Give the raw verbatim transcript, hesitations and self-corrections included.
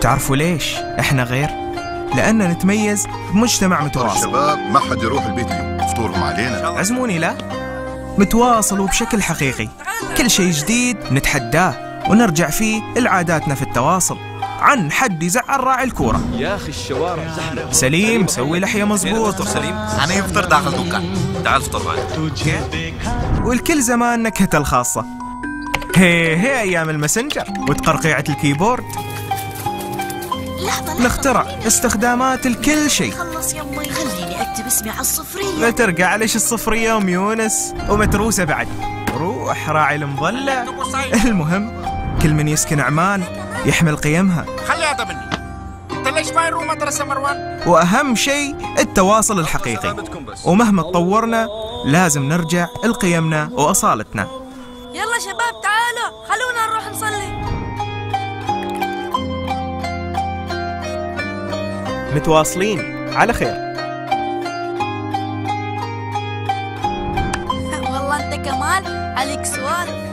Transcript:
تعرفوا ليش احنا غير؟ لأننا نتميز بمجتمع متواصل. الشباب ما حد يروح البيت اليوم، فطورهم علينا. عزموني لا؟ متواصل وبشكل حقيقي. كل شيء جديد نتحداه ونرجع فيه لعاداتنا في التواصل. عن حد يزعل راعي الكورة. يا أخي الشوارع زحمة. سليم سوي لحية مظبوط. سليم أنا يفطر داخل دكان. تعال افطر معي. والكل زمان نكهته الخاصة. هي هي أيام الماسنجر وتقرقيعة الكيبورد. لحظة نخترع استخدامات لكل شيء. خلص يمي خليني أكتب اسمي على الصفرية. لا ترجع ليش الصفرية أم يونس ومتروسة بعد. روح راعي المظلة. المهم كل من يسكن عمان يحمل قيمها. خلي هذا مني. انت ليش ما يروح مدرسة مروان؟ وأهم شيء التواصل الحقيقي. ومهما تطورنا لازم نرجع لقيمنا وأصالتنا. يلا شباب تعالوا خلونا نروح نصلي. متواصلين على خير. والله انت كمان عليك سوالف.